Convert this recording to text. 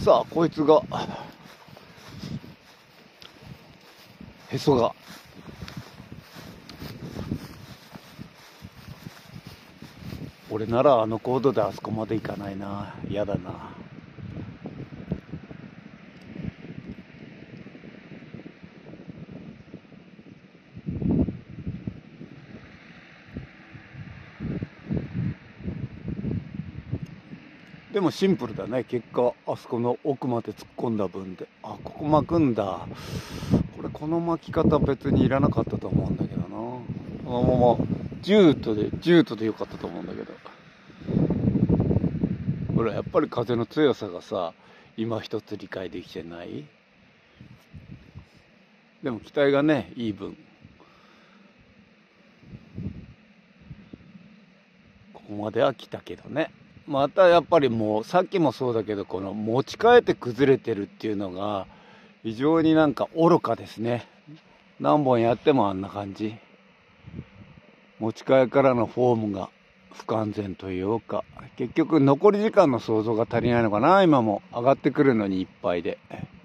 さあこいつがへそが俺ならあの高度であそこまで行かないな。嫌だな。でもシンプルだね。結果あそこの奥まで突っ込んだ分で、あ、ここ巻くんだ。これこの巻き方別にいらなかったと思うんだけどな。このままジュートでよかったと思うんだけど、ほらやっぱり風の強さがさ、今一つ理解できてない。でも機体がねいい分、ここまでは来たけどね。またやっぱりもうさっきもそうだけど、この持ち替えて崩れてるっていうのが非常になんか愚かですね。何本やってもあんな感じ。持ち替えからのフォームが不完全というか、結局残り時間の想像が足りないのかな。今も上がってくるのにいっぱいで。